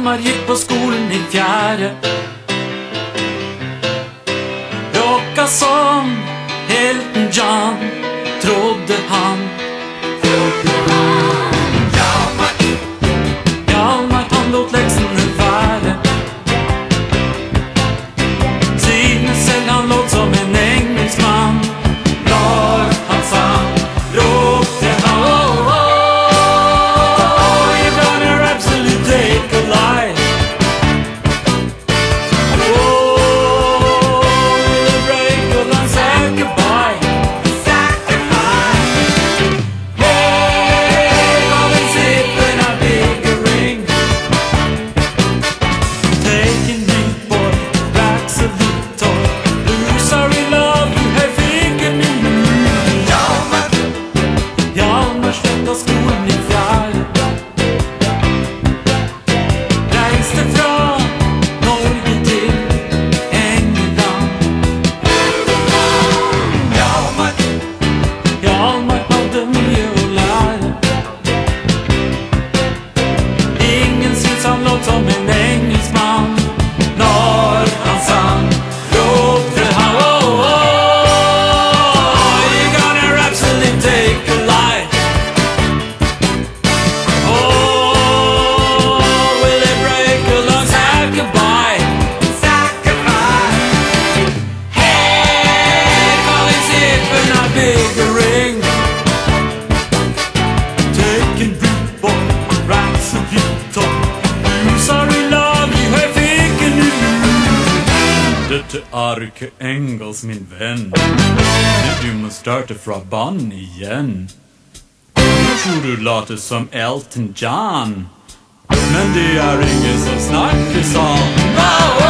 Hjalmar gick på skolan i fjärde. Rocka som Elton John, trodde han. Hjalmar han låt läxorna färre. Sinnesel han låt som en engelsman. Lar han sann, ropte han. You're gonna absolutely take a lie. The break of the sacrifice. Hey, come and sit in a bigger ring. Taking me boy, racks of little. Sorry love, you have taken me. Hjalmar släppte skolan i fjärde. Reiste från Norge till England. Hjalmar hade mycket att lära. Ingen syns han låt som en engelsman. När han sang ropte han. You're gonna absolutely take a lie. Will it break a long sacrifice? Hey, come and sit in a bigger ring. Taking people, racks of people. You sorry love, you have taken you. Det är Arke Engels, min vän. Du måste starta från barn igen. Nu tror du låter som Elton John. Men det är ingen som snackar sån.